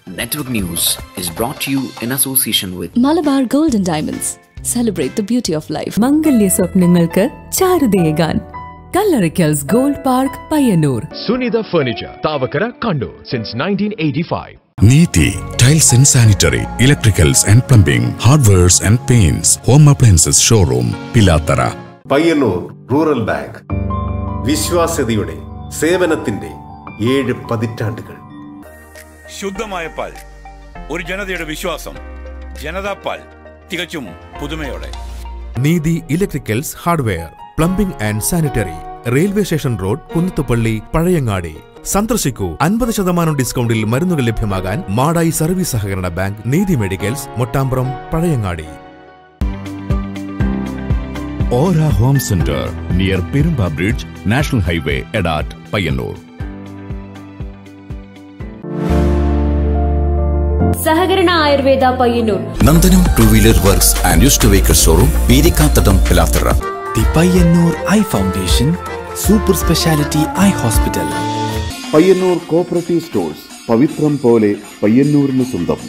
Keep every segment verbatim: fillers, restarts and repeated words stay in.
Network News is brought to you in association with Malabar Gold and Diamonds. Celebrate the beauty of life. Mangalya Swapnangalkku Charudeyagan. Kallarikals Gold Park, Payyanur. Sunitha Furniture, Tavakara, Kannur since nineteen eighty-five. Neeti, Tiles and Sanitary, Electricals and Plumbing, Hardwares and Paints, Home Appliances Showroom, Pilatara. Payyanur Rural Bank. വിശ്വാസ്യതയുടെ സേവനത്തിന്റെ ഏഴ് പതിറ്റാണ്ടുകൾ. ശുദ്ധമായ പാൽ, ഒരു ജനതയുടെ വിശ്വാസം. ജനതാ പാൽ തികച്ചും പുതുമയോടെ. Neethi electricals hardware, plumbing and sanitary, railway station road, Kunnathupalli, Pazhayangadi. സന്ദർശിക്കൂ. അൻപത് ശതമാനം ഡിസ്കൗണ്ടിൽ മരുന്നുകൾ ലഭ്യമാകാൻ മാടായി സർവീസ് സഹകരണ bank, Neethi medicals, Mottambram, Pazhayangadi. Aura Home Center near Pirumba Bridge, National Highway, Edat, Payyanur. Sahagarana Ayurveda, Payyanur. Nandanam Two-Wheeler Works and Used to Vehicle Showroom, Pirikatadam, Pilatara. The Payyanur Eye Foundation, Super Speciality Eye Hospital. Payyanur Cooperative Stores, Pavitram Pole, Payyanurnu Sundam.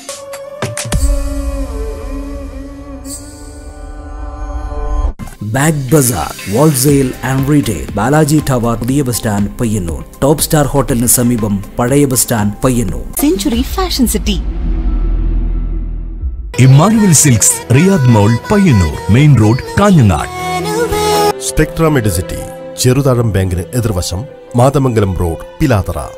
Bag Bazaar, Wholesale and Retail, Balaji Tower, Pudhiya Bus Stand, Payyanur. Top Star Hotel in Samibam, Padaya Bus Stand, Payyanur. Century Fashion City. Emmanuel Silks, Riyadh Mall, Payyanur. Main Road, Kanyanad. Spectra Medicity, Cherudharam Bank, Edirvasham, Madhamangalam Road, Pilatara.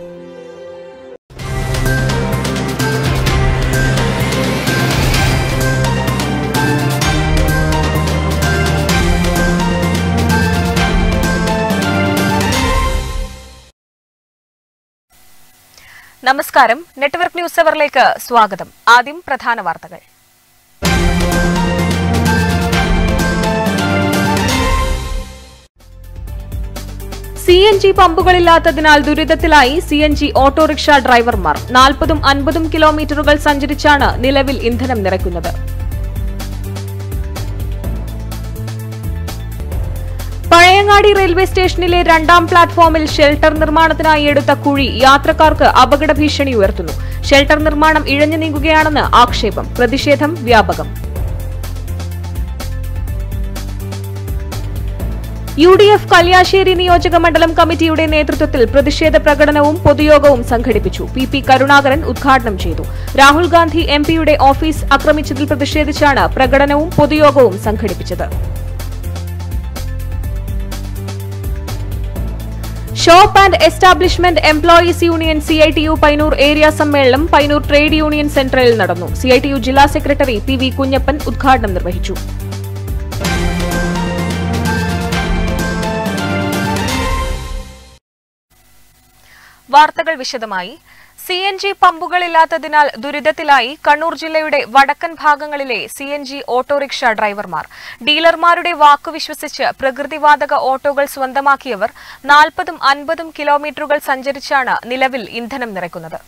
നമസ്കാരം. Network news അവറിലേക്ക് സ്വാഗതം. ആദ്യം പ്രധാന വാർത്തകൾ. C N G പമ്പുകളില്ലാത്തതിനാൽ ദുരിതത്തിലായി C N G autorickshaw ഡ്രൈവർമാർ. നാൽപ്പതും അൻപതും കിലോമീറ്ററുകൾ സഞ്ചരിച്ചാണ് നിലവിൽ ഇന്ധനം നിറയ്ക്കുന്നത്. പഴയങ്ങാടി റെയിൽവേ സ്റ്റേഷനിലെ രണ്ടാം പ്ലാറ്റ്ഫോമിൽ ഷെൽട്ടർ നിർമ്മാണത്തിനായി എടുത്ത കുഴി യാത്രക്കാർക്ക് അപകട ഭീഷണി ഉയർത്തുന്നു. ഷെൽട്ടർ നിർമ്മാണം ഇഴഞ്ഞു നീങ്ങുകയാണെന്ന് ആക്ഷേപം. പ്രതിഷേധം വ്യാപകം. യു ഡി എഫ് കല്യാശ്ശേരി നിയോജക മണ്ഡലം കമ്മിറ്റിയുടെ നേതൃത്വത്തിൽ പ്രതിഷേധ പ്രകടനവും പൊതുയോഗവും സംഘടിപ്പിച്ചു. പി പി കരുണാകരൻ ഉദ്ഘാടനം ചെയ്തു. രാഹുൽ ഗാന്ധി എം പിയുടെ ഓഫീസ് ആക്രമിച്ചതിൽ പ്രതിഷേധിച്ചാണ് പ്രകടനവും പൊതുയോഗവും സംഘടിപ്പിച്ചത്. Shop and establishment employees union C I T U Payyanur area സമ്മേളനം പയ്യന്നൂർ ട്രേഡ് യൂണിയൻ സെന്ററിൽ നടന്നു. സി ഐ ടി യു ജില്ലാ സെക്രട്ടറി പി വി കുഞ്ഞപ്പൻ ഉദ്ഘാടനം നിർവഹിച്ചു. വാർത്തകൾ വിശദമായി. സി എൻ ജി പമ്പുകളില്ലാത്തതിനാൽ ദുരിതത്തിലായി കണ്ണൂർ ജില്ലയുടെ വടക്കൻ ഭാഗങ്ങളിലെ സി എൻ ജി ഓട്ടോറിക്ഷ ഡ്രൈവർമാർ. ഡീലർമാരുടെ വാക്കു വിശ്വസിച്ച് പ്രകൃതിവാതക ഓട്ടോകൾ സ്വന്തമാക്കിയവർ നാൽപ്പതും അൻപതും കിലോമീറ്ററുകൾ സഞ്ചരിച്ചാണ് നിലവിൽ ഇന്ധനം നിറയ്ക്കുന്നത്.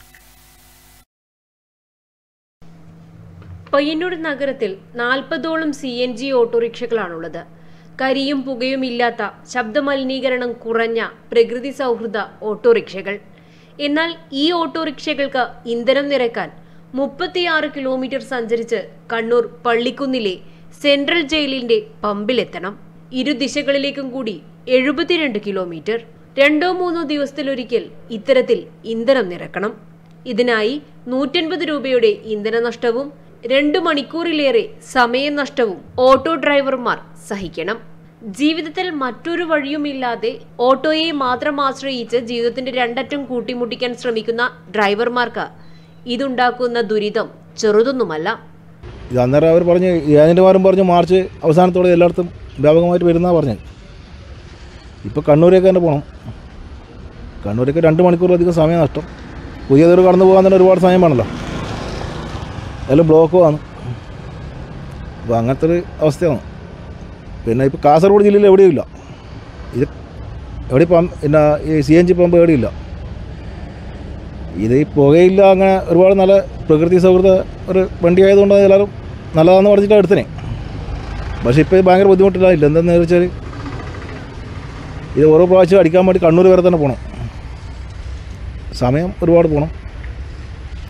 പയ്യന്നൂർ നഗരത്തിൽ നാൽപ്പതോളം സി എൻ ജി ഓട്ടോറിക്ഷകളാണുള്ളത്. കരിയും പുകയും ഇല്ലാത്ത, ശബ്ദമലിനീകരണം കുറഞ്ഞ, പ്രകൃതി സൗഹൃദ ഓട്ടോറിക്ഷകൾ. എന്നാൽ ഈ ഓട്ടോറിക്ഷകൾക്ക് ഇന്ധനം നിറയ്ക്കാൻ മുപ്പത്തിയാറ് കിലോമീറ്റർ സഞ്ചരിച്ച് കണ്ണൂർ പള്ളിക്കുന്നിലെ സെൻട്രൽ ജയിലിന്റെ പമ്പിലെത്തണം. ഇരു ദിശകളിലേക്കും കൂടി എഴുപത്തിരണ്ട് കിലോമീറ്റർ. രണ്ടോ മൂന്നോ ദിവസത്തിലൊരിക്കൽ ഇത്തരത്തിൽ ഇന്ധനം നിറക്കണം. ഇതിനായി നൂറ്റൻപത് രൂപയുടെ ഇന്ധന നഷ്ടവും രണ്ടു മണിക്കൂറിലേറെ സമയനഷ്ടവും ഓട്ടോ ഡ്രൈവർമാർ സഹിക്കണം. ജീവിതത്തിൽ മറ്റൊരു വഴിയുമില്ലാതെ ഓട്ടോയെ മാത്രം ആശ്രയിച്ച് ജീവിതത്തിന്റെ രണ്ടറ്റം കൂട്ടിമുട്ടിക്കാൻ ശ്രമിക്കുന്ന ഡ്രൈവർമാർക്ക് ഇതുണ്ടാക്കുന്ന ദുരിതം ചെറുതൊന്നുമല്ല. ഇത് അന്നേരം അവർ പറഞ്ഞ് ഏജന്റുമാരും പറഞ്ഞു മാർച്ച് അവസാനത്തോടെ എല്ലായിടത്തും വ്യാപകമായിട്ട് വരുന്നതാണ് പറഞ്ഞത്. ഇപ്പോൾ കണ്ണൂരേക്ക് തന്നെ പോകണം. കണ്ണൂരേക്ക് രണ്ട് മണിക്കൂറിലധികം സമയം നഷ്ടം. പുതിയതൊരു കടന്നു പോകാൻ തന്നെ ഒരുപാട് സമയം വേണമല്ലോ. എല്ലാം ബ്ലോക്കുമാണ്. അപ്പോൾ അങ്ങനത്തെ ഒരു അവസ്ഥയാണ്. പിന്നെ ഇപ്പോൾ കാസർഗോഡ് ജില്ലയിൽ എവിടെയും ഇത് എവിടെ പമ്പ് പിന്നെ ഈ സി എൻ ജി പമ്പ് എവിടെയില്ല. ഇത് ഈ പുകയില്ല, അങ്ങനെ ഒരുപാട് നല്ല പ്രകൃതി സൗഹൃദ ഒരു വണ്ടി ആയതുകൊണ്ട് എല്ലാവരും നല്ലതാണെന്ന് പറഞ്ഞിട്ടാണ് എടുത്തേ. പക്ഷേ ഇപ്പോൾ ഭയങ്കര ബുദ്ധിമുട്ടില്ല. ഇല്ല എന്താണെന്ന് വെച്ചാൽ ഇത് ഓരോ പ്രാവശ്യം അടിക്കാൻ വേണ്ടി കണ്ണൂർ വരെ തന്നെ പോകണം. സമയം ഒരുപാട് പോകണം.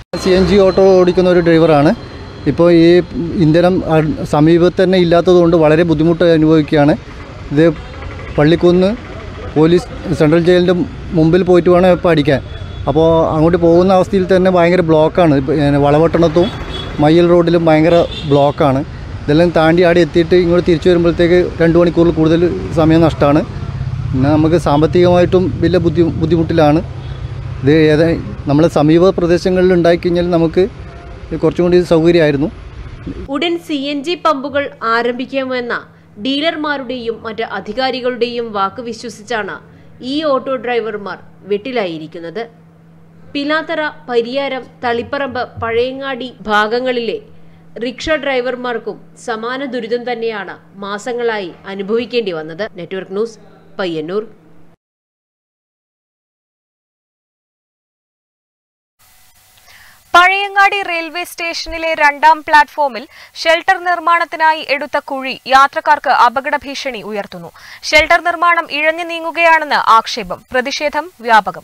സി എൻ ജി ഓട്ടോ ഓടിക്കുന്ന ഒരു ഡ്രൈവറാണ്. ഇപ്പോൾ ഈ ഇന്ധനം സമീപത്ത് തന്നെ ഇല്ലാത്തതുകൊണ്ട് വളരെ ബുദ്ധിമുട്ട് അനുഭവിക്കുകയാണ്. ഇത് പള്ളിക്കുന്ന് പോലീസ് സെൻട്രൽ ജയിലിൻ്റെ മുമ്പിൽ പോയിട്ട് വേണം ഇപ്പോൾ അടിക്കാൻ. അപ്പോൾ അങ്ങോട്ട് പോകുന്ന അവസ്ഥയിൽ തന്നെ ഭയങ്കര ബ്ലോക്കാണ്. വളവട്ടണത്തും മയ്യൽ റോഡിലും ഭയങ്കര ബ്ലോക്കാണ്. ഇതെല്ലാം താണ്ടി ആടെ എത്തിയിട്ട് ഇങ്ങോട്ട് തിരിച്ചു വരുമ്പോഴത്തേക്ക് രണ്ട് മണിക്കൂറിൽ കൂടുതൽ സമയം നഷ്ടമാണ്. പിന്നെ നമുക്ക് സാമ്പത്തികമായിട്ടും വലിയ ബുദ്ധി ബുദ്ധിമുട്ടിലാണ്. ഇത് ഏതാ നമ്മൾ സമീപ പ്രദേശങ്ങളിൽ ഉണ്ടായിക്കഴിഞ്ഞാൽ നമുക്ക് കുറച്ചും കൂടി സൗകര്യമായിരുന്നു. ഉടൻ സി എൻ ജി പമ്പുകൾ ആരംഭിക്കാമെന്ന ഡീലർമാരുടെയും മറ്റ് അധികാരികളുടെയും വാക്ക് വിശ്വസിച്ചാണ് ഈ ഓട്ടോ ഡ്രൈവർമാർ വെട്ടിലായിരിക്കുന്നത്. പിലാത്തറ, പരിയാരം, തളിപ്പറമ്പ്, പഴയങ്ങാടി ഭാഗങ്ങളിലെ റിക്ഷ ഡ്രൈവർമാർക്കും സമാന ദുരിതം തന്നെയാണ് മാസങ്ങളായി അനുഭവിക്കേണ്ടി വന്നത്. Network news, Payyanur. Pazhayangadi railway സ്റ്റേഷനിലെ രണ്ടാം പ്ലാറ്റ്ഫോമിൽ ഷെൽട്ടർ നിർമ്മാണത്തിനായി എടുത്ത കുഴി യാത്രക്കാർക്ക് അപകട ഭീഷണി ഉയർത്തുന്നു. ഷെൽട്ടർ നിർമ്മാണം ഇഴഞ്ഞു നീങ്ങുകയാണെന്ന് ആക്ഷേപം. പ്രതിഷേധം വ്യാപകം.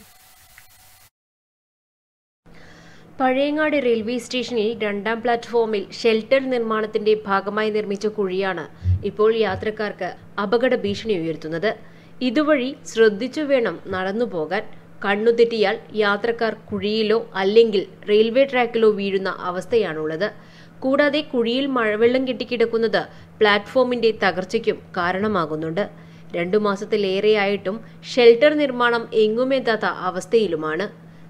പഴയങ്ങാടി റെയിൽവേ സ്റ്റേഷനിൽ രണ്ടാം പ്ലാറ്റ്ഫോമിൽ ഷെൽട്ടർ നിർമ്മാണത്തിന്റെ ഭാഗമായി നിർമ്മിച്ച കുഴിയാണ് ഇപ്പോൾ യാത്രക്കാർക്ക് അപകട ഭീഷണി ഉയർത്തുന്നത്. ഇതുവഴി ശ്രദ്ധിച്ചു വേണം നടന്നു പോകാൻ. കണ്ണുതെറ്റിയാൽ യാത്രക്കാർ കുഴിയിലോ അല്ലെങ്കിൽ റെയിൽവേ ട്രാക്കിലോ വീഴുന്ന അവസ്ഥയാണുള്ളത്. കൂടാതെ കുഴിയിൽ മഴവെള്ളം കെട്ടിക്കിടക്കുന്നത് പ്ലാറ്റ്ഫോമിന്റെ തകർച്ചയ്ക്കും കാരണമാകുന്നുണ്ട്. രണ്ടു മാസത്തിലേറെയായിട്ടും ഷെൽട്ടർ നിർമ്മാണം എങ്ങുമെത്താത്ത അവസ്ഥയിലുമാണ്.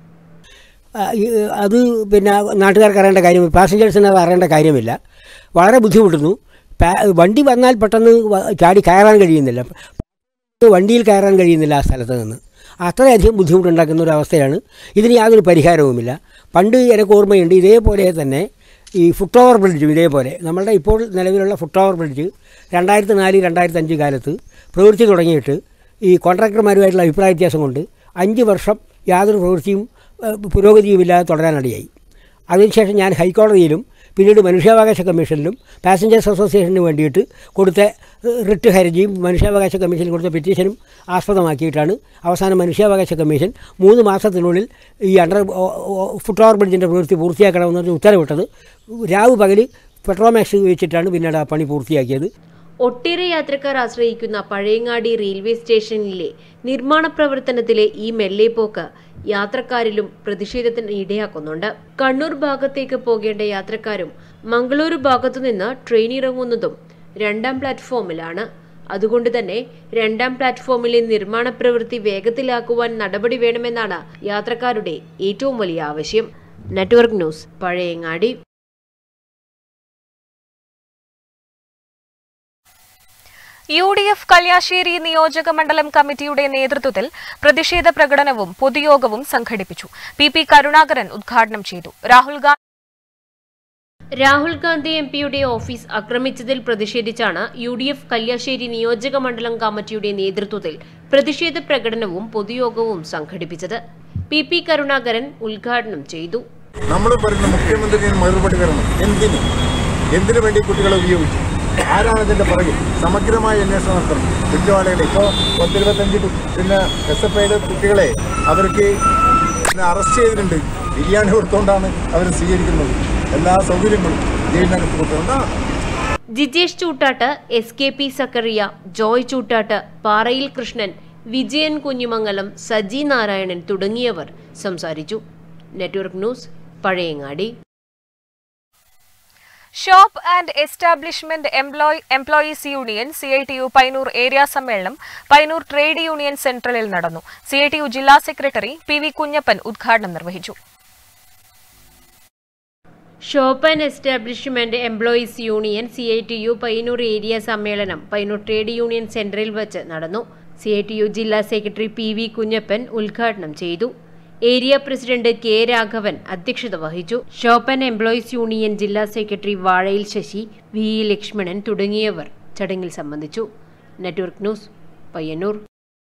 അത് പിന്നെ നാട്ടുകാർക്ക് അറിയേണ്ട കാര്യം, പാസഞ്ചേഴ്സിന് അത് അറിയേണ്ട കാര്യമില്ല. വളരെ ബുദ്ധിമുട്ടുന്നു. വണ്ടി വന്നാൽ പെട്ടെന്ന് ചാടി കയറാൻ കഴിയുന്നില്ല, വണ്ടിയിൽ കയറാൻ കഴിയുന്നില്ല ആ സ്ഥലത്ത് നിന്ന്. അത്രയധികം ബുദ്ധിമുട്ടുണ്ടാക്കുന്ന ഒരു അവസ്ഥയാണ്. ഇതിന് യാതൊരു പരിഹാരവുമില്ല. പണ്ട് എനിക്ക് ഓർമ്മയുണ്ട്, ഇതേപോലെ തന്നെ ഈ ഫുട് ഓവർ ബ്രിഡ്ജും ഇതേപോലെ നമ്മളുടെ ഇപ്പോൾ നിലവിലുള്ള ഫുട് ഓവർ ബ്രിഡ്ജ് രണ്ടായിരത്തി നാല് രണ്ടായിരത്തി അഞ്ച് കാലത്ത് പ്രവൃത്തി തുടങ്ങിയിട്ട് ഈ കോൺട്രാക്ടർമാരുമായിട്ടുള്ള അഭിപ്രായ വ്യത്യാസം കൊണ്ട് അഞ്ച് വർഷം യാതൊരു പ്രവൃത്തിയും പുരോഗതിയുമില്ലാതെ തുടരാനിടയായി. അതിനുശേഷം ഞാൻ ഹൈക്കോടതിയിലും പിന്നീട് മനുഷ്യാവകാശ കമ്മീഷനിലും പാസഞ്ചേഴ്സ് അസോസിയേഷന് വേണ്ടിയിട്ട് കൊടുത്ത റിട്ട് ഹർജിയും മനുഷ്യാവകാശ കമ്മീഷനിൽ കൊടുത്ത പെറ്റീഷനും ആസ്പദമാക്കിയിട്ടാണ് അവസാനം മനുഷ്യാവകാശ കമ്മീഷൻ മൂന്ന് മാസത്തിനുള്ളിൽ ഈ അണ്ടർ ഫുട് ഓവർ ബ്രിഡ്ജിൻ്റെ പ്രവൃത്തി പൂർത്തിയാക്കണമെന്ന് പറഞ്ഞ് ഉത്തരവിട്ടത്. രാവ് പകൽ പെട്രോമാക്സ് വെച്ചിട്ടാണ് പിന്നീട് ആ പണി പൂർത്തിയാക്കിയത്. ഒട്ടേറെ യാത്രക്കാർ ആശ്രയിക്കുന്ന പഴയങ്ങാടി റെയിൽവേ സ്റ്റേഷനിലെ നിർമ്മാണ പ്രവർത്തനത്തിലെ ഈ മെല്ലെപ്പോക്ക് യാത്രക്കാരിലും പ്രതിഷേധത്തിന് ഇടയാക്കുന്നുണ്ട്. കണ്ണൂർ ഭാഗത്തേക്ക് പോകേണ്ട യാത്രക്കാരും മംഗളൂരു ഭാഗത്തുനിന്ന് ട്രെയിൻ ഇറങ്ങുന്നതും രണ്ടാം പ്ലാറ്റ്ഫോമിലാണ്. അതുകൊണ്ട് തന്നെ രണ്ടാം പ്ലാറ്റ്ഫോമിലെ നിർമ്മാണ പ്രവൃത്തി വേഗത്തിലാക്കുവാൻ നടപടി വേണമെന്നാണ് യാത്രക്കാരുടെ ഏറ്റവും വലിയ ആവശ്യം. Network news, Pazhayangadi. U D F Kalliasseri നിയോജക മണ്ഡലം കമ്മിറ്റിയുടെ നേതൃത്വത്തിൽ പ്രതിഷേധ പ്രകടനവും പൊതുയോഗവും സംഘടിപ്പിച്ചു. പി പി കരുണാകരൻ ഉദ്ഘാടനം ചെയ്തു. രാഹുൽ ഗാന്ധി രാഹുൽ ഗാന്ധി എം പിയുടെ ഓഫീസ് ആക്രമിച്ചതിൽ പ്രതിഷേധിച്ചാണ് യു ഡി എഫ് കല്യാശ്ശേരി നിയോജക മണ്ഡലം കമ്മിറ്റിയുടെ നേതൃത്വത്തിൽ പ്രതിഷേധ പ്രകടനവും പൊതുയോഗവും സംഘടിപ്പിച്ചത്. പി പി കരുണാകരൻ ഉദ്ഘാടനം ചെയ്തു. നമ്മൾ പറയുന്ന മുഖ്യമന്ത്രി മറുപടി തരണം. എന്തിന് എന്തിനു വേണ്ടി കുട്ടികളെ ഉപയോഗിച്ചു? ആരാണ് ഇതിന്റെ പുറകിൽ? സമഗ്രമായ അന്വേഷണം നടത്തണം. കുറ്റവാളികളെ ഇപ്പോൾ പത്തിരുപത്തഞ്ച് പിന്നെ എസ് എഫ് ഐയുടെ കുട്ടികളെ അവർക്ക് അറസ്റ്റ് ചെയ്തിട്ടുണ്ട്. ബിരിയാണി കൊടുത്തുകൊണ്ടാണ് അവർ സ്വീകരിക്കുന്നത്. എല്ലാ സൗകര്യങ്ങളും ജയിലിനകത്ത് കൊടുത്തുകൊണ്ടാണ്. Jijesh Chootad, S K P Zakaria, Joy Chootad, Parayil Krishnan, Vijayan Kunjumangalam, Saji Narayanan തുടങ്ങിയവർ സംസാരിച്ചു. Network news, Pazhayangadi. Shop and establishment employee employees union C I T U Payyanur area സമ്മേളനം പയ്യന്നൂർ ട്രേഡ് യൂണിയൻ സെന്ററിൽ നടന്നു. സി ഐ ടി യു ജില്ലാ സെക്രട്ടറി പി വി കുഞ്ഞപ്പൻ ഉദ്ഘാടനം നിർവഹിച്ചു. Shop and establishment employees union C I T U Payyanur area സമ്മേളനം Payyanur trade union സെന്ററിൽ വച്ച് നടന്നു. സി ഐ ടി യു ജില്ലാ സെക്രട്ടറി പി വി കുഞ്ഞപ്പൻ ഉദ്ഘാടനം ചെയ്തു. ഏരിയ പ്രസിഡന്റ് കെ രാഘവൻ അധ്യക്ഷത വഹിച്ചു. ഷോപ്പ് ആൻഡ് എംപ്ലോയീസ് യൂണിയൻ ജില്ലാ secretary Vazhayil Sasi, V E Lakshmanan തുടങ്ങിയവർ ചടങ്ങിൽ സംബന്ധിച്ചു. Network news, Payyanur.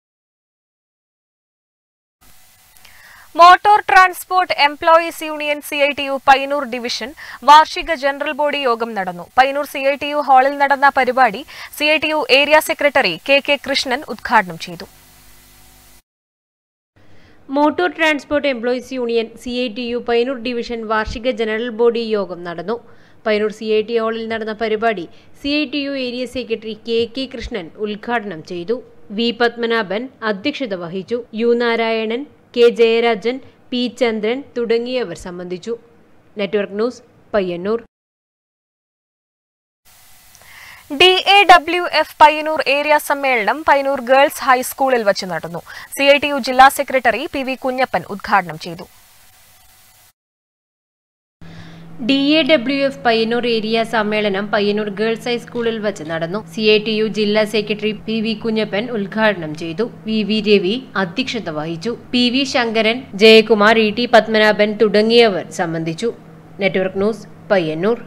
Motor transport employees union C I T U Payyanur division വാർഷിക ജനറൽ ബോഡി യോഗം നടന്നു. Payyanur C I T U ഹാളിൽ നടന്ന പരിപാടി C I T U area secretary K K Krishnan ഉദ്ഘാടനം ചെയ്തു. Motor transport employees union C I T U Payyanur division വാർഷിക general body യോഗം നടന്നു. പയ്യന്നൂർ സി ഐ ടി ഹാളിൽ നടന്ന പരിപാടി C I T U area secretary K K Krishnan ഉദ്ഘാടനം ചെയ്തു. വി പത്മനാഭൻ അധ്യക്ഷത വഹിച്ചു. U Narayanan, K Jayarajan, P Chandran തുടങ്ങിയവർ സംബന്ധിച്ചു. Network news, Payyanur. D A W F Payyanur area സമ്മേളനം പയ്യന്നൂർ ഗേൾസ് ഹൈസ്കൂളിൽ വച്ച് നടന്നു. സി ഐ ടി യു ജില്ലാ സെക്രട്ടറി പി വി കുഞ്ഞപ്പൻ ഉദ്ഘാടനം ചെയ്തു. D A W F Payyanur area സമ്മേളനം പയ്യന്നൂർ ഗേൾസ് ഹൈസ്കൂളിൽ വച്ച് നടന്നു. സി ഐ ടി യു ജില്ലാ സെക്രട്ടറി പി വി കുഞ്ഞപ്പൻ ഉദ്ഘാടനം ചെയ്തു. വി വി രവി അധ്യക്ഷത വഹിച്ചു. P V Sankaran, Jayakumar, E T Padmanabhan തുടങ്ങിയവർ സംബന്ധിച്ചു. Network news, Payyanur.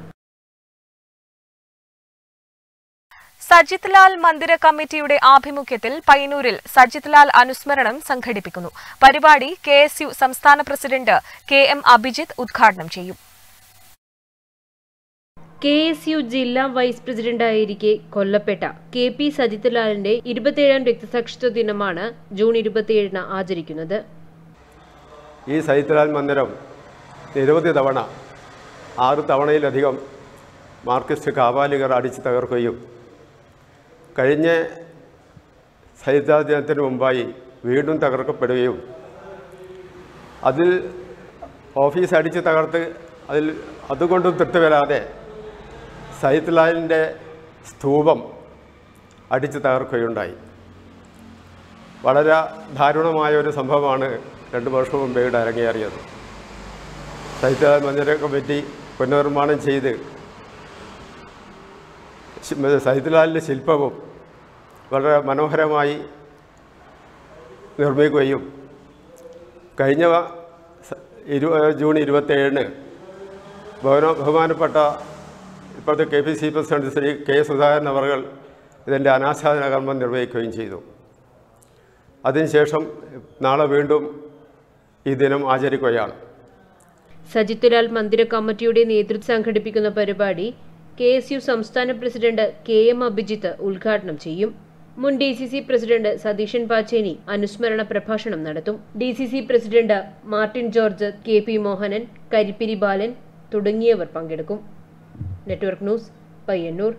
സജിത് ലാൽ മന്ദിര കമ്മിറ്റിയുടെ ആഭിമുഖ്യത്തിൽ പയ്യന്നൂരിൽ സജിത് ലാൽ അനുസ്മരണം സംഘടിപ്പിക്കുന്നു. പരിപാടി കെ എസ് യു സംസ്ഥാന പ്രസിഡന്റ് കെ എം അഭിജിത്ത് ഉദ്ഘാടനം ചെയ്യും. കെ എസ് യു ജില്ലാ വൈസ് പ്രസിഡന്റായിരിക്കെ കൊല്ലപ്പെട്ട കെ പി സജിത് ലാലിന്റെ ഇരുപത്തിയേഴാം രക്തസാക്ഷിത്വ ദിനമാണ് ജൂൺ ഇരുപത്തിയേഴിന് ആചരിക്കുന്നത്. ഈ സജിത് ലാൽ മന്ദിരം നിരവധി തവണ ആറ് തവണയിലധികം മാർക്സിസ്റ്റ് കാപാലികർ അടിച്ചു തകർക്കുകയും കഴിഞ്ഞ സജിത് ലാൽ ദിനത്തിന് മുമ്പായി വീണ്ടും തകർക്കപ്പെടുകയും അതിൽ ഓഫീസ് അടിച്ച് തകർത്ത് അതിൽ അതുകൊണ്ടും തൃപ്തി വരാതെ സജിത് ലാലിൻ്റെ സ്തൂപം അടിച്ച് തകർക്കുകയുണ്ടായി. വളരെ ദാരുണമായ ഒരു സംഭവമാണ് രണ്ട് വർഷം മുമ്പേ ഇവിടെ അരങ്ങേറിയത്. സജിത് ലാൽ മന്ദിര കമ്മിറ്റി പുനർനിർമ്മാണം ചെയ്ത് സജിത് ലാലിൻ്റെ ശില്പവും വളരെ മനോഹരമായി നിർമ്മിക്കുകയും കഴിഞ്ഞ ഇരു ജൂൺ ഇരുപത്തേഴിന് ബഹുമാനപ്പെട്ട ഇപ്പോഴത്തെ K P C president Shri K Sudhakaran അവർ ഇതിൻ്റെ അനാച്ഛാദന കർമ്മം നിർവഹിക്കുകയും ചെയ്തു. അതിനുശേഷം നാളെ വീണ്ടും ഈ ദിനം ആചരിക്കുകയാണ്. സജിത് ലാൽ മന്ദിര കമ്മിറ്റിയുടെ നേതൃത്വം സംഘടിപ്പിക്കുന്ന പരിപാടി കെ എസ് യു സംസ്ഥാന പ്രസിഡന്റ് കെ എം അഭിജിത്ത് ഉദ്ഘാടനം ചെയ്യും. മുൻ D C C president Satheesan Pacheni അനുസ്മരണ പ്രഭാഷണം നടത്തും. D C C president Martin George, K P Mohanan, Karippiri Balan തുടങ്ങിയവർ പങ്കെടുക്കും. Network news, Payyanur.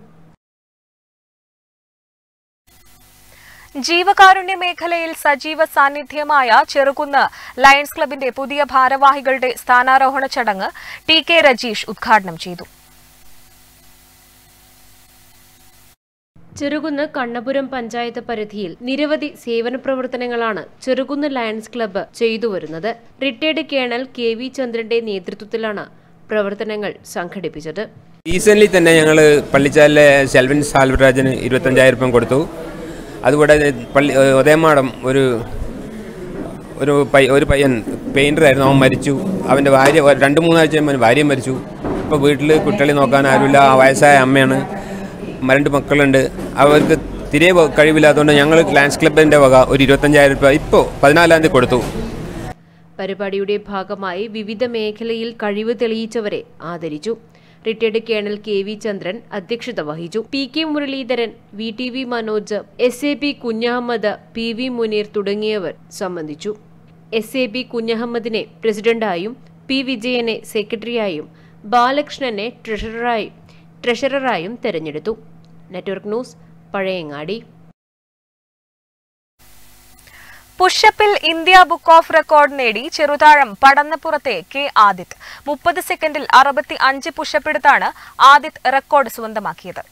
ജീവകാരുണ്യ മേഖലയിൽ സജീവ സാന്നിധ്യമായ ചെറുകുന്ന് ലയൺസ് ക്ലബിന്റെ പുതിയ ഭാരവാഹികളുടെ സ്ഥാനാരോഹണ ചടങ്ങ് ടി കെ രജീഷ് ഉദ്ഘാടനം ചെയ്തു. ചെറുകുന്ന് കണ്ണപുരം പഞ്ചായത്ത് പരിധിയിൽ നിരവധി സേവന പ്രവർത്തനങ്ങളാണ് ചെറുകുന്ന് ലയൺസ് ക്ലബ്ബ് ചെയ്തുവരുന്നത്. റിട്ടയർഡ് കേണൽ കെ വി ചന്ദ്രന്റെ നേതൃത്വത്തിലാണ് പ്രവർത്തനങ്ങൾ സംഘടിപ്പിച്ചത്. റീസെന്റ് തന്നെ ഞങ്ങൾ പള്ളിച്ചാലിലെ ശെൽവിൻ സാൽവരാജന് ഇരുപത്തഞ്ചായിരം രൂപ കൊടുത്തു. അതുകൂടാതെ പള്ളി ഉദയമാടം ഒരു ഒരു പൈ ഒരു പയ്യൻ പെയിൻ്ററായിരുന്നു, അവൻ മരിച്ചു. അവൻ്റെ ഭാര്യ രണ്ട് മൂന്നാഴ്ച കഴിയുമ്പോൾ ഭാര്യയും മരിച്ചു. ഇപ്പോൾ വീട്ടിൽ കുട്ടികളെ നോക്കാൻ ആരുമില്ല. വയസ്സായ അമ്മയാണ്, രണ്ട് മക്കളുണ്ട്. അവർക്ക് തിരെ കഴിവില്ലാത്തതുകൊണ്ട് ഞങ്ങൾ ലയൺസ് ക്ലബിൻ്റെ വക ഒരു ഇരുപത്തഞ്ചായിരം രൂപ ഇപ്പോൾ പതിനാലാം തീയതി കൊടുത്തു. പരിപാടിയുടെ ഭാഗമായി വിവിധ മേഖലയിൽ കഴിവ് തെളിയിച്ചവരെ ആദരിച്ചു. Retired colonel K V Chandran അധ്യക്ഷത വഹിച്ചു. P K Muraleedharan, V T V Manoj, S A P Kunhammed, P V Muneer തുടങ്ങിയവർ സംബന്ധിച്ചു. എസ് എ പി കുഞ്ഞഹമ്മദിനെ പ്രസിഡന്റായും പി വിജയനെ സെക്രട്ടറിയായും ബാലകൃഷ്ണനെ ട്രഷററായും ട്രഷററായും തെരഞ്ഞെടുത്തു. Network news, Pazhayangadi. പുഷപ്പിൽ ഇന്ത്യ ബുക്ക് ഓഫ് റെക്കോർഡ് നേടി ചെറുതാഴം പടന്നപ്പുറത്തെ കെ ആദിത്. മുപ്പത് സെക്കൻഡിൽ അറുപത്തി അഞ്ച് പുഷപ്പ് എടുത്താണ് ആദിത് റെക്കോർഡ് സ്വന്തമാക്കിയത്.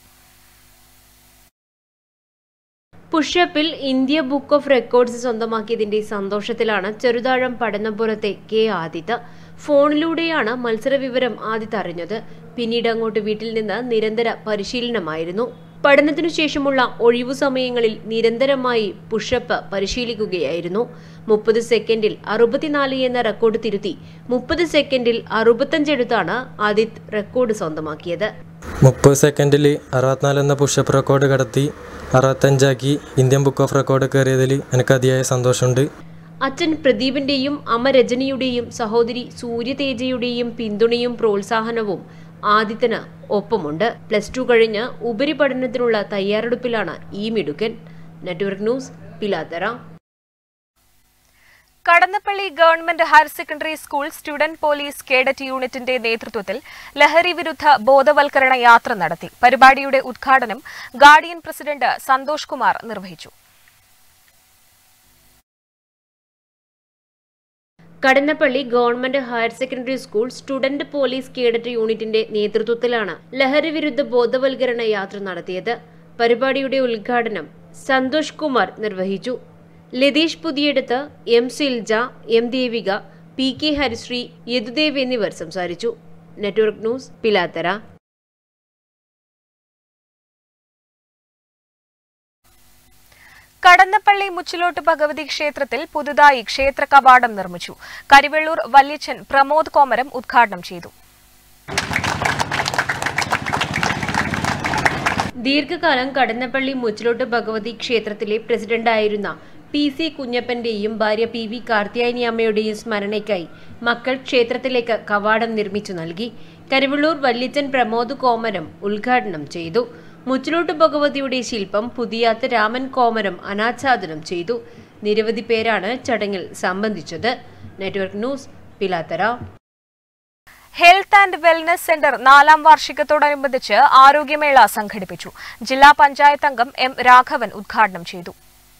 പുഷപ്പിൽ ഇന്ത്യ ബുക്ക് ഓഫ് റെക്കോർഡ്സ് സ്വന്തമാക്കിയതിന്റെ സന്തോഷത്തിലാണ് ചെറുതാഴം പടന്നപ്പുറത്തെ കെ ആദിത്. ഫോണിലൂടെയാണ് മത്സര വിവരം ആദിത് അറിഞ്ഞത്. പിന്നീട് അങ്ങോട്ട് വീട്ടിൽ നിന്ന് നിരന്തര പരിശീലനമായിരുന്നു. പഠനത്തിനു ശേഷമുള്ള ഒഴിവു സമയങ്ങളിൽ നിരന്തരമായി പുഷപ്പ് പരിശീലിക്കുകയായിരുന്നു. മുപ്പത് സെക്കൻഡിൽ അറുപത്തിനാല് എന്ന റെക്കോർഡ് തിരുത്തി മുപ്പത് സെക്കൻഡിൽ അറുപത്തഞ്ചെടുത്താണ് ആദിത് റെക്കോർഡ് സ്വന്തമാക്കിയത്. മുപ്പത് സെക്കൻഡിൽ അറുപത്തിനാല് എന്ന പുഷപ്പ് റെക്കോർഡ് കടത്തി അറുപത്തഞ്ചാക്കി ഇന്ത്യൻ ബുക്ക് ഓഫ് റെക്കോർഡ് കയറിയതിൽ എനിക്ക് അതിയായ സന്തോഷമുണ്ട്. അച്ഛൻ പ്രദീപിന്റെയും അമ്മ രജനിയുടെയും സഹോദരി സൂര്യതേജയുടെയും പിന്തുണയും പ്രോത്സാഹനവും ആദിത്യന് ഒപ്പമുണ്ട്. പ്ലസ് ടു കഴിഞ്ഞ് ഉപരിപഠനത്തിനുള്ള തയ്യാറെടുപ്പിലാണ് ഈ മിടുക്കൻ. Network news, Pilathara. Kadannappally government higher secondary school student police cadet യൂണിറ്റിന്റെ നേതൃത്വത്തിൽ ലഹരി വിരുദ്ധ ബോധവൽക്കരണ യാത്ര നടത്തി. പരിപാടിയുടെ ഉദ്ഘാടനം ഗാർഡിയൻ പ്രസിഡന്റ് സന്തോഷ് കുമാർ നിർവഹിച്ചു. Kadannappally government higher secondary school student police cadet യൂണിറ്റിന്റെ നേതൃത്വത്തിലാണ് ലഹരി വിരുദ്ധ ബോധവൽക്കരണ യാത്ര നടത്തിയത്. പരിപാടിയുടെ ഉദ്ഘാടനം സന്തോഷ് കുമാർ നിർവഹിച്ചു. Latheesh Puthiyeduth, M Silja, M Devika, P K Harisree, Yadudev എന്നിവർ സംസാരിച്ചു. Network news, Pilathara. കടന്നപ്പള്ളി മുച്ചിലോട്ട് ഭഗവതി ക്ഷേത്രത്തിൽ പുതുതായി ക്ഷേത്ര കവാടം നിർമ്മിച്ചു. കരിവെള്ളൂർ വല്യച്ഛൻ പ്രമോദ് കോമരം ഉദ്ഘാടനം ചെയ്തു. ദീർഘകാലം കടന്നപ്പള്ളി മുച്ചിലോട്ട് ഭഗവതി ക്ഷേത്രത്തിലെ പ്രസിഡന്റായിരുന്ന പി സി കുഞ്ഞപ്പന്റെയും ഭാര്യ പി വി കാർത്തിയായനി അമ്മയുടെയും സ്മരണയ്ക്കായി മക്കൾ ക്ഷേത്രത്തിലേക്ക് കവാടം നിർമ്മിച്ചു നൽകി. കരിവെള്ളൂർ വല്യച്ഛൻ പ്രമോദ് കോമരം ഉദ്ഘാടനം ചെയ്തു. മുച്ചിലോട്ട് ഭഗവതിയുടെ ശില്പം പുതിയാത്ത് രാമൻ കോമരം അനാച്ഛാദനം ചെയ്തു. നിരവധി പേരാണ് ചടങ്ങിൽ സംബന്ധിച്ചത്. Network news, Pilathara. Health and wellness centre നാലാം വാർഷികത്തോടനുബന്ധിച്ച് ആരോഗ്യമേള സംഘടിപ്പിച്ചു. ജില്ലാ പഞ്ചായത്ത് അംഗം എം രാഘവൻ ഉദ്ഘാടനം ചെയ്തു.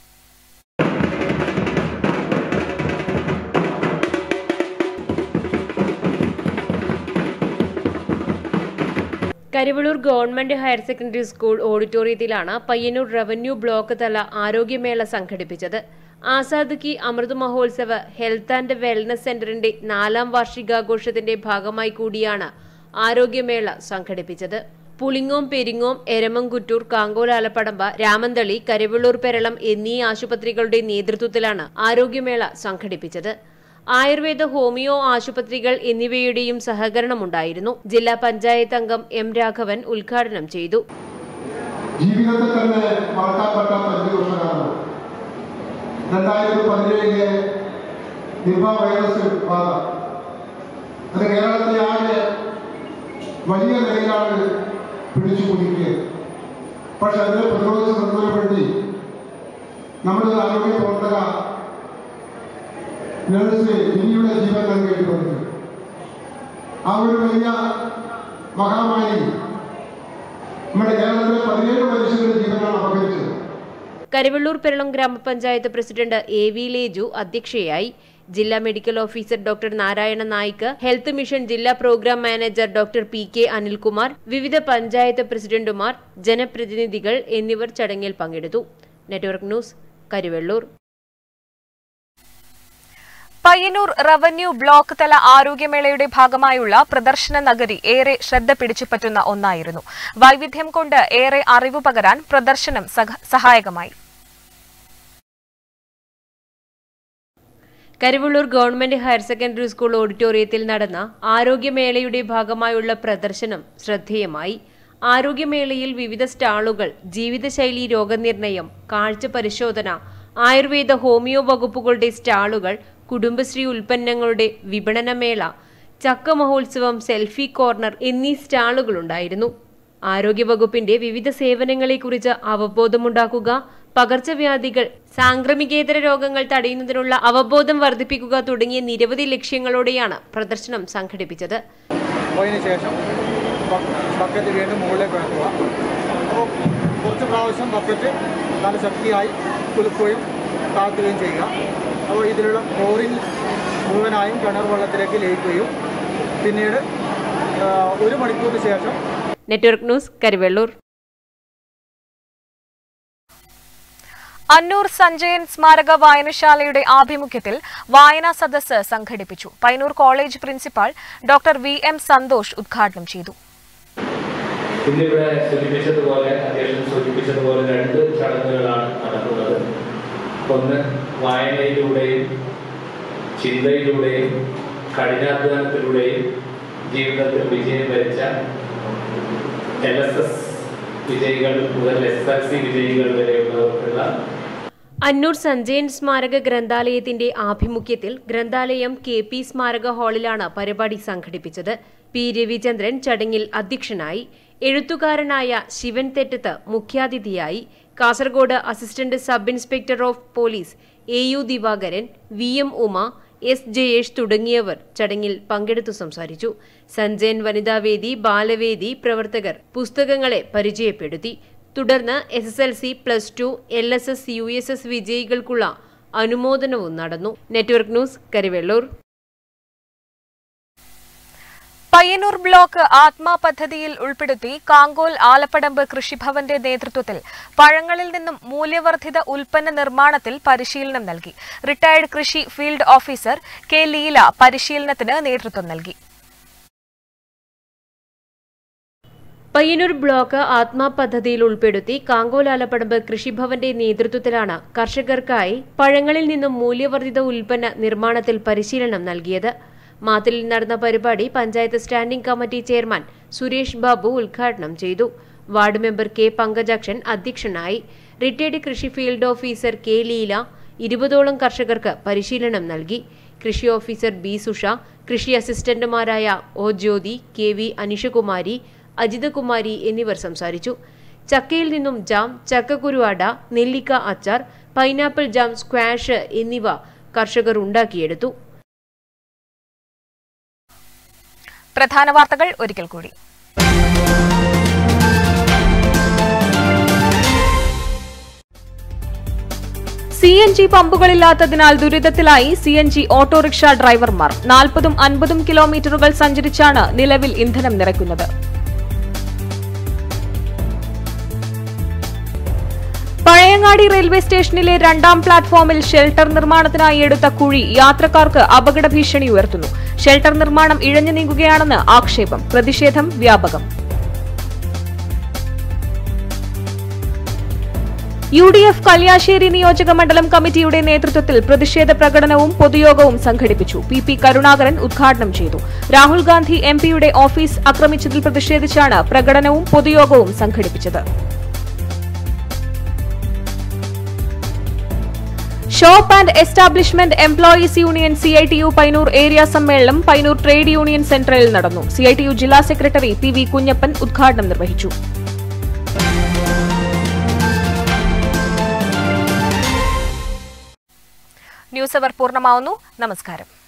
Karivellur government higher secondary school ഓഡിറ്റോറിയത്തിലാണ് പയ്യന്നൂർ റവന്യൂ ബ്ലോക്ക് തല ആരോഗ്യമേള സംഘടിപ്പിച്ചത്. Azad ki Amrit Mahotsav health and wellness സെന്ററിന്റെ നാലാം വാർഷികാഘോഷത്തിന്റെ ഭാഗമായി കൂടിയാണ് ആരോഗ്യമേള സംഘടിപ്പിച്ചത്. പുളിങ്ങോം, പെരിങ്ങോം, എരമംകുറ്റൂർ, കാങ്കോലാലപ്പടമ്പ, രാമന്തളി, കരിവെള്ളൂർ പെരളം എന്നീ ആശുപത്രികളുടെ നേതൃത്വത്തിലാണ് ആരോഗ്യമേള സംഘടിപ്പിച്ചത്. ആയുർവേദ, ഹോമിയോ ആശുപത്രികൾ എന്നിവയുടെയും സഹകരണമുണ്ടായിരുന്നു. ജില്ലാ പഞ്ചായത്ത് അംഗം എം രാഘവൻ ഉദ്ഘാടനം ചെയ്തു. ജീവിതത്തിൽ തന്നെ മറക്കാൻ പറ്റാത്ത അഞ്ച് വർഷമാണ് രണ്ടായിരത്തി പതിനേഴിലെ നിപ വൈറസ് ബാധ. അത് കേരളത്തെ ആകെ വലിയ നിലയിലാണ് പിടിച്ചു കുടിക്കുക. പക്ഷെ അതിനെ പ്രതിരോധിച്ച് നിർത്തുന്നതിന് വേണ്ടി നമ്മുടെ ആരോഗ്യ പ്രവർത്തക നഴ്സ് ഇനിയുടെ ജീവൻ നൽകേണ്ടി വന്നു. ആ ഒരു വലിയ മഹാമാരി നമ്മുടെ കേരളത്തിലെ പതിനേഴ് മനുഷ്യരുടെ ജീവനാണ് അപഹരിച്ചത്. കരിവെള്ളൂർ പെരളം ഗ്രാമപഞ്ചായത്ത് പ്രസിഡന്റ് എ വി ലേജു അധ്യക്ഷയായി. ജില്ലാ medical officer doctor Narayana Naik, health mission ജില്ലാ programme manager doctor P K Anilkumar, വിവിധ പഞ്ചായത്ത് പ്രസിഡന്റുമാർ, ജനപ്രതിനിധികൾ എന്നിവർ ചടങ്ങിൽ പങ്കെടുത്തു. Network news, Karivellur. Payyanur revenue block തല ആരോഗ്യമേളയുടെ ഭാഗമായുള്ള പ്രദർശന നഗരി ഏറെ ശ്രദ്ധ പിടിച്ചുപറ്റുന്ന ഒന്നായിരുന്നു. വൈവിധ്യം കൊണ്ട് ഏറെ അറിവ് പകരാൻ പ്രദർശനം സഹായകമായി. Karivellur government higher secondary school ഓഡിറ്റോറിയത്തിൽ നടന്ന ആരോഗ്യമേളയുടെ ഭാഗമായുള്ള പ്രദർശനം ശ്രദ്ധേയമായി. ആരോഗ്യമേളയിൽ വിവിധ സ്റ്റാളുകൾ ജീവിതശൈലി രോഗനിർണയം, കാഴ്ച പരിശോധന, ആയുർവേദ, ഹോമിയോ വകുപ്പുകളുടെ സ്റ്റാളുകൾ, കുടുംബശ്രീ ഉൽപ്പന്നങ്ങളുടെ വിപണനമേള, ചക്ക മഹോത്സവം, സെൽഫി കോർണർ എന്നീ സ്റ്റാളുകളുണ്ടായിരുന്നു. ആരോഗ്യവകുപ്പിന്റെ വിവിധ സേവനങ്ങളെക്കുറിച്ച് അവബോധമുണ്ടാക്കുക, പകർച്ചവ്യാധികൾ, സാംക്രമികേതര രോഗങ്ങൾ തടയുന്നതിനുള്ള അവബോധം വർദ്ധിപ്പിക്കുക തുടങ്ങിയ നിരവധി ലക്ഷ്യങ്ങളോടെയാണ് പ്രദർശനം സംഘടിപ്പിച്ചത്. അതിനുശേഷം ബക്കറ്റ് വീണ്ടും മുകളിലേക്ക് വെക്കുക. അപ്പോൾ കുറച്ച് പ്രാവശ്യം ബക്കറ്റ് നല്ല ശക്തിയായി കുലുക്കുകയും താഴ്ത്തുകയും ചെയ്യുക. അപ്പോൾ ഇതിലുള്ള ക്ലോറിൻ മുഴുവനായും കിണർ വെള്ളത്തിലേക്ക് ലയിക്കുകയും പിന്നീട് ഒരു മണിക്കൂറിന് ശേഷം. Network news, Karivellur. അന്നൂർ സഞ്ജയൻ സ്മാരക വായനശാലയുടെ ആഭിമുഖ്യത്തിൽ വായനാ സദസ്സ് സംഘടിപ്പിച്ചു. Payyanur college principal doctor V M Santhosh ഉദ്ഘാടനം ചെയ്തു. ഇന്നിവിടെ സൂചിപ്പിച്ചതുപോലെ അധ്യക്ഷൻ സൂചിപ്പിച്ചതുപോലെ രണ്ട് ചടങ്ങുകളാണ് നടക്കുന്നത്. ഒന്ന് വായനയിലൂടെയും ചിന്തയിലൂടെയും കഠിനാധ്വാനത്തിലൂടെയും ജീവിതത്തിൽ വിജയം വരിച്ച എൽ എസ് എസ് വിജയികൾ മുതൽ എസ് എൽ സി വിജയികൾ വരെയുള്ളവർക്കുള്ള അന്നൂർ സഞ്ജയൻ സ്മാരക ഗ്രന്ഥാലയത്തിന്റെ ആഭിമുഖ്യത്തിൽ ഗ്രന്ഥാലയം കെ പി സ്മാരക ഹാളിലാണ് പരിപാടി സംഘടിപ്പിച്ചത്. പി രവിചന്ദ്രൻ ചടങ്ങിൽ അധ്യക്ഷനായി. എഴുത്തുകാരനായ ശിവൻ തെറ്റത്ത് മുഖ്യാതിഥിയായി. Kasaragod assistant sub inspector of police A U Divakaran, V M Uma, S Jayesh തുടങ്ങിയവർ ചടങ്ങിൽ പങ്കെടുത്തു സംസാരിച്ചു. സഞ്ജയൻ വനിതാവേദി, ബാലവേദി പ്രവർത്തകർ പുസ്തകങ്ങളെ പരിചയപ്പെടുത്തി. തുടർന്ന് S S L C, plus two, L S S, U S S വിജയികൾക്കുള്ള അനുമോദനവും നടന്നു. Network news, Karivellur. Payyanur block Atma പദ്ധതിയിൽ ഉൾപ്പെടുത്തി കാങ്കോൽ ആലപ്പടമ്പ് കൃഷിഭവന്റെ നേതൃത്വത്തിൽ പഴങ്ങളിൽ നിന്നും മൂല്യവർദ്ധിത ഉൽപ്പന്ന നിർമ്മാണത്തിൽ പരിശീലനം നൽകി. റിട്ടയർഡ് കൃഷി ഫീൽഡ് ഓഫീസർ കെ ലീല പരിശീലനത്തിന് നേതൃത്വം നൽകി. പയ്യന്നൂർ ബ്ലോക്ക് ആത്മാ പദ്ധതിയിൽ ഉൾപ്പെടുത്തി കാങ്കോൽ ആലപ്പടമ്പ് കൃഷിഭവന്റെ നേതൃത്വത്തിലാണ് കർഷകർക്കായി പഴങ്ങളിൽ നിന്നും മൂല്യവർദ്ധിത ഉൽപ്പന്ന നിർമ്മാണത്തിൽ പരിശീലനം നൽകിയത്. മാത്തിലിൽ നടന്ന പരിപാടി panchayat standing committee chairman Suresh Babu ഉദ്ഘാടനം ചെയ്തു. വാർഡ് മെമ്പർ കെ പങ്കജാക്ഷൻ അധ്യക്ഷനായി. റിട്ടയർഡ് കൃഷി ഫീൽഡ് ഓഫീസർ കെ ലീല ഇരുപതോളം കർഷകർക്ക് പരിശീലനം നൽകി. കൃഷി ഓഫീസർ ബി സുഷ, കൃഷി അസിസ്റ്റന്റുമാരായ O Jyothi, K V Anishakumari, Ajithakumari എന്നിവർ സംസാരിച്ചു. ചക്കയിൽ നിന്നും ജാം, ചക്കക്കുരു അട, നെല്ലിക്ക അച്ചാർ, പൈനാപ്പിൾ ജാം, സ്ക്വാഷ് എന്നിവ കർഷകർ ഉണ്ടാക്കിയെടുത്തു. പ്രധാന വാർത്തകൾ ഒരിക്കൽ കൂടി. സി എൻ ജി പമ്പുകളില്ലാത്തതിനാൽ ദുരിതത്തിലായി സി എൻ ജി ഓട്ടോറിക്ഷ ഡ്രൈവർമാർ. നാൽപ്പതും അൻപതും കിലോമീറ്ററുകൾ സഞ്ചരിച്ചാണ് നിലവിൽ ഇന്ധനം നിറയ്ക്കുന്നത്. പഴയങ്ങാടി റെയിൽവേ സ്റ്റേഷനിലെ രണ്ടാം പ്ലാറ്റ്ഫോമിൽ ഷെൽട്ടർ നിർമ്മാണത്തിനായി എടുത്ത കുഴി യാത്രക്കാർക്ക് അപകട ഭീഷണി ഉയർത്തുന്നു. ഷെൽട്ടർ നിർമ്മാണം ഇഴഞ്ഞു നീങ്ങുകയാണെന്ന് ആക്ഷേപം. പ്രതിഷേധം വ്യാപകം. യു ഡി എഫ് കല്യാശ്ശേരി നിയോജക മണ്ഡലം കമ്മിറ്റിയുടെ നേതൃത്വത്തിൽ പ്രതിഷേധ പ്രകടനവും പൊതുയോഗവും സംഘടിപ്പിച്ചു. പി പി കരുണാകരൻ ഉദ്ഘാടനം ചെയ്തു. രാഹുൽ ഗാന്ധി എം പിയുടെ ഓഫീസ് ആക്രമിച്ചതിൽ പ്രതിഷേധിച്ചാണ് പ്രകടനവും പൊതുയോഗവും സംഘടിപ്പിച്ചത്. Shop and establishment employees union C I T U Payyanur area സമ്മേളനം പയ്യന്നൂർ ട്രേഡ് യൂണിയൻ സെന്ററിൽ നടന്നു. സി ഐ ടി യു ജില്ലാ സെക്രട്ടറി പി വി കുഞ്ഞപ്പൻ ഉദ്ഘാടനം നിർവഹിച്ചു. ന്യൂസ് അവർ പൂർണ്ണമാവുന്നു. നമസ്കാരം.